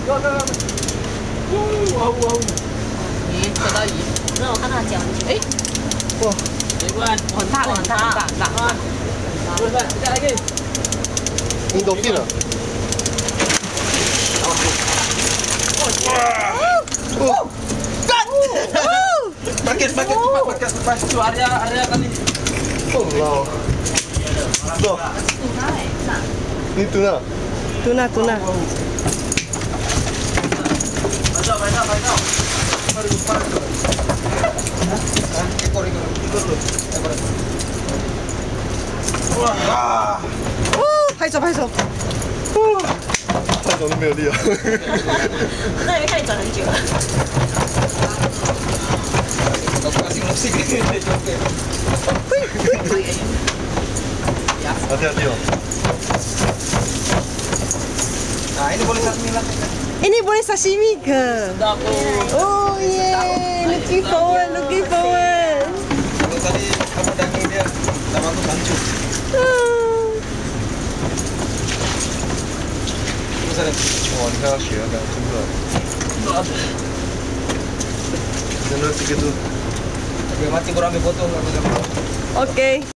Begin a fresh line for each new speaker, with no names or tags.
Go go go. Wow wow.
咦，这道鱼，
那我看他脚很久。
哎，
哇，
很大很大很大。
对对，再来一个。
你都变了。哇！
Pakai tu area kali.
Oh wow. Tuh. Ini tuna.
Tuna, tuna.
Banyak. Baru. Ekor dulu. Wah.
拍手拍手。
拍手都没有力了。
我在里面看你转很久。
Kasih musik ni.
Hati-hati oh.
Nah, ini boleh satu lah.
Ini boleh sashimi ke?
Sedap tu.
Oh yeah, looking forward, looking forward.
Kalau tadi kamu daging dia tak bagus hancur. Terus ada.
Wah, 你看它血感出来。真的这个是。
Mati kurang ambil foto.
Okay.